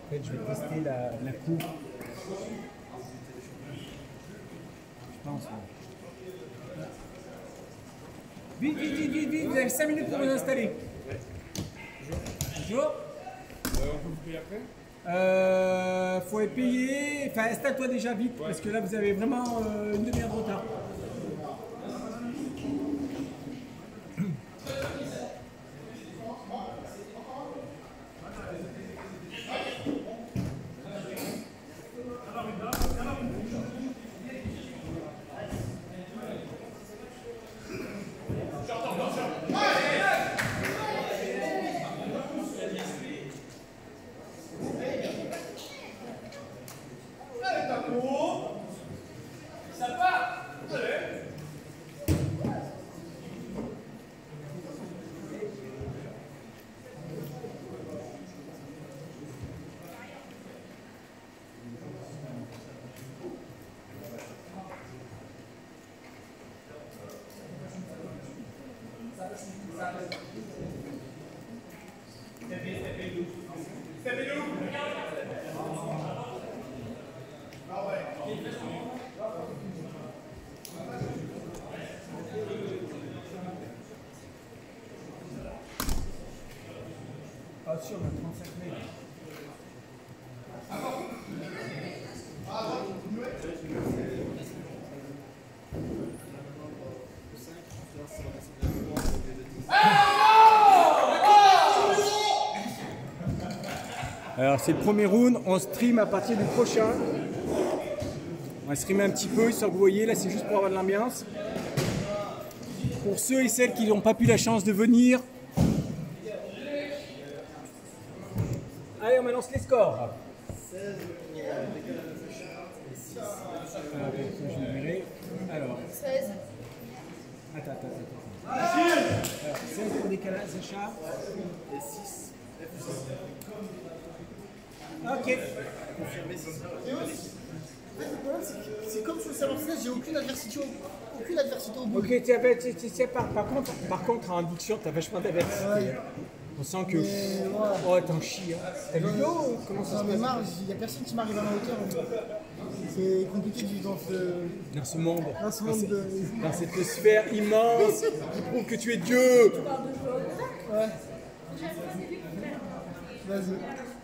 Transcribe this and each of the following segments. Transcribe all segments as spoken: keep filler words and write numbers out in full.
En fait, je vais tester la, la coupe. Je pense. Ouais. Vite, vite, vite, vite, vite, vous avez cinq minutes pour vous installer. Bonjour. Euh, on peut vous payer après? Euh, faut être payé. Enfin, installe-toi déjà vite, ouais. Parce que là, vous avez vraiment euh, une demi-heure de retard. Ah, si, on a trente-cinq mètres. Alors c'est le premier round, on stream à partir du prochain. On va streamer un petit peu, histoire que vous voyez, là c'est juste pour avoir de l'ambiance. Pour ceux et celles qui n'ont pas eu la chance de venir. Allez, on balance les scores. Alors, seize. Attends, attends, attends. Alors, seize pour décalage, Sacha. Et six. Ok. C'est comme sur le salon finesse, j'ai aucune adversité au, aucune adversité au bout. Ok, tu avais, tu, tu sais, par, par contre, par contre, en induction, tu as vachement d'adversité. Ouais. On sent que. Mais, ouais. Oh, t'en chies. Hein. T'as vu l'eau? Comment ça se passe? Marre, il n'y a personne qui m'arrive à la hauteur. C'est compliqué de vivre dans ce, dans ce monde. Dans, ce monde dans, de... dans cette sphère immense qui prouve que tu es Dieu. Ouais. Vas-y.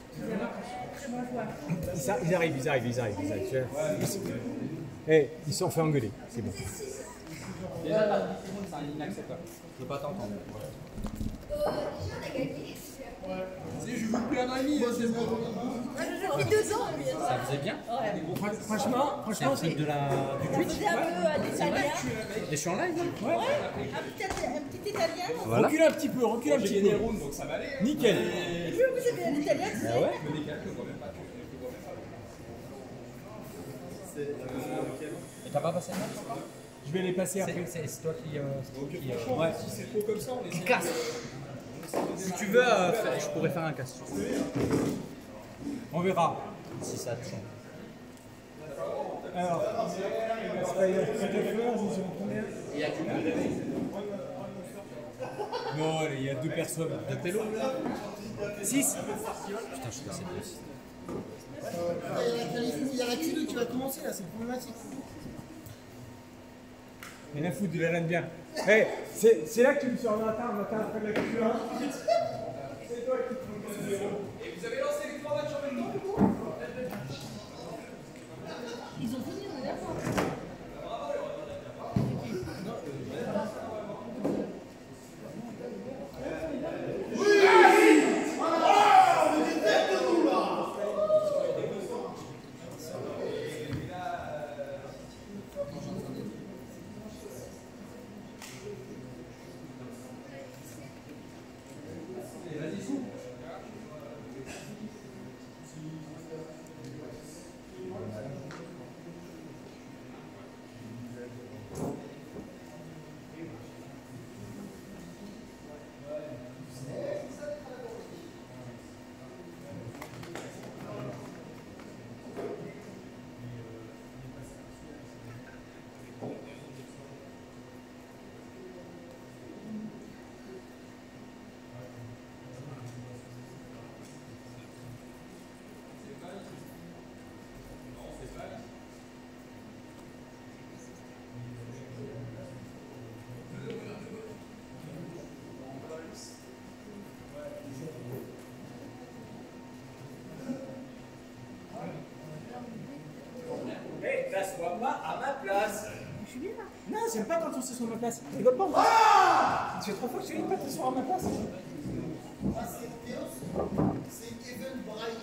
Ils, ils arrivent, ils arrivent, ils arrivent. Ils, arrivent, tu vois. Ils, hey, ils sont fait engueuler, c'est bon. Déjà, la dix secondes, c'est inacceptable. Je ne veux pas t'entendre. Euh, déjà, on a gagné. Si, je veux plus un an et demi, c'est bon. Moi, j'ai mis deux ans. Ça faisait bien. Ouais. Franchement, franchement, c'est de la du Ça Twitch. faisait un peu à l'italien. Et je suis en live. Hein. ouais. Ouais, un petit, un petit italien. Voilà. Recule un petit peu, recule un petit peu. Donc ça va aller. Nickel. Et puis, vous avez un italien, tu sais. Ah ouais. Et t'as pas passé le match? Je vais les passer après. C'est c'est toi qui. Euh, Ok, qui, euh, franchement, ouais. si c'est trop comme ça, on essaie. qui casse. Si tu veux, euh, faire- je pourrais faire un casse. On verra. Si ça te change. Alors, Spider Christopher, ils sont combien? Il y a du monde. Non, il y a deux personnes. De pélo. six. Putain, je suis passé de six. Il y a la Q deux qui va commencer là, c'est problématique. Rien à foutre, il la bien. Hey, c'est là que tu me sors en retard, on attend après la Q un. C'est toi qui prends le zéro. Et vous avez lancé les trois matchs en même temps, du coup? Ils ont fini, on est d'accord. J'aime pas quand on se sur ma place. Tu rigoles pas en plus. Ça fait trois fois que je te dis pas qu'ils sont à ma place. Ah, c'est Théos. C'est Even Bright.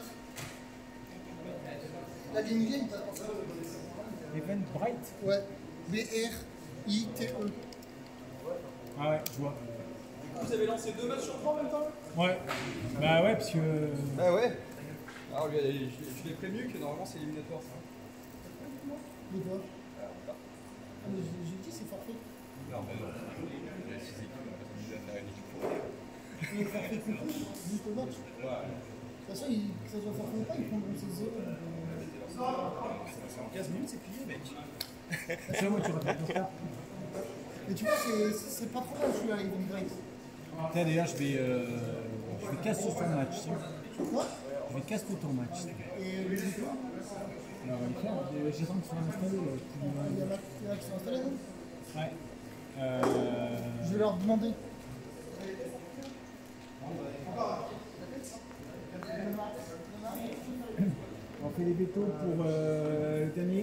La game game, t'as pensé à Even Bright. Ouais. B R I T E. Ah ouais, je vois. Vous avez lancé deux matchs sur trois en même temps? Ouais. Bah ouais, parce que. Ah ouais. Alors lui, je, je l'ai prévenu que normalement c'est éliminatoire ça. De quoi Ah, mais j'ai j'ai dit c'est forfait. Non, mais non. Il y a six équipes, on va faire une équipe pour Le forfait tout court, juste au match. De toute façon, il- que ça soit forfait ou pas, ils prendront ses zéros. En quinze minutes, c'est plié, mec. C'est moi, tu répètes ton cas. Mais tu vois, c'est- c'est pas trop mal celui-là, Even Bright. Tiens, d'ailleurs, je vais. Euh, je vais casser ton match. tu sais. Quoi Je vais casser ton match. Et le jeu quoi Alors, il fait, euh, j'ai senti que sur installé. là, Il y en a il y en a qui sont installés, non plus- Ouais. Euh, Je vais leur demander. on fait les vétos pour euh, le dernier.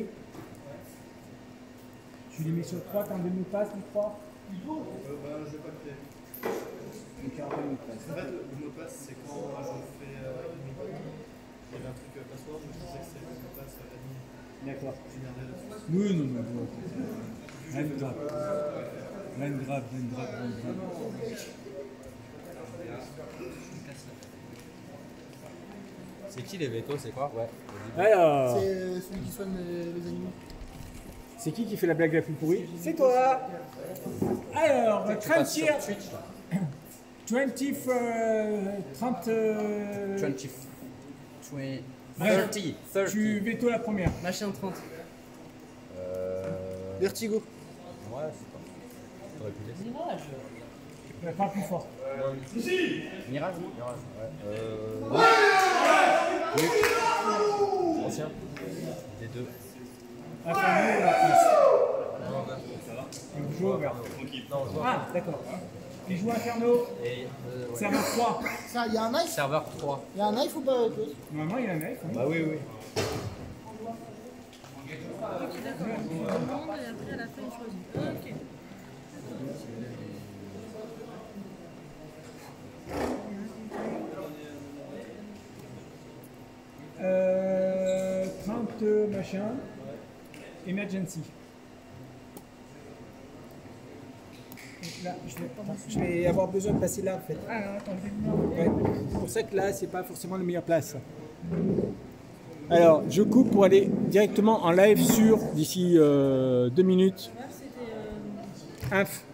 Tu les mets sur trois, t'as un demi-passe, les trois. Euh, bah, je vais pas le faire. Donc, il y a un demi-passe. En fait, le mot de passe, c'est quand je fais euh, une minute. Il y avait un truc euh, password, je disais que c'est le mot de passe euh, admin. D'accord. Général là-dessus. Oui, non, non, non. Rien de grave. Rien de grave, rien de grave, rien de grave. C'est qui les vétos, c'est quoi? Ouais. Alors, C'est euh, celui qui soigne les, les animaux. c'est qui qui fait la blague la plus pourrie? C'est toi. Alors, trente tirs. Twitch là. vingt, euh, trente. euh, vingt. Ouais. trente. trente. Tu veto la première. Machin trente. Euh... Vertigo. Ouais, c'est pas. T'aurais pu laisser. Mirage. Ouais, Parle plus fort. Mirage? Mirage, ouais. Euh... Oui. Ancien. Des deux. Inferno, la place. Il joue au vert. Non, je vois. Ah, d'accord. Il joue Inferno. Et euh, ouais. Serveur trois. Ça, il y a un knife Serveur trois. Il y a un knife ou pas avec l'autre Normalement, il y a un knife. hein. Bah oui, oui. Ok, d'accord. On demande et après à la fin il choisit. Ok. Euh, trente euh, machin. Emergency. Donc là, je vais, je vais avoir besoin de passer là en fait. Alors attends, je vais Ouais. C'est pour ça que là, c'est pas forcément la meilleure place. Alors, je coupe pour aller directement en live sur d'ici euh, deux minutes. voir. C'était. euh, Inf.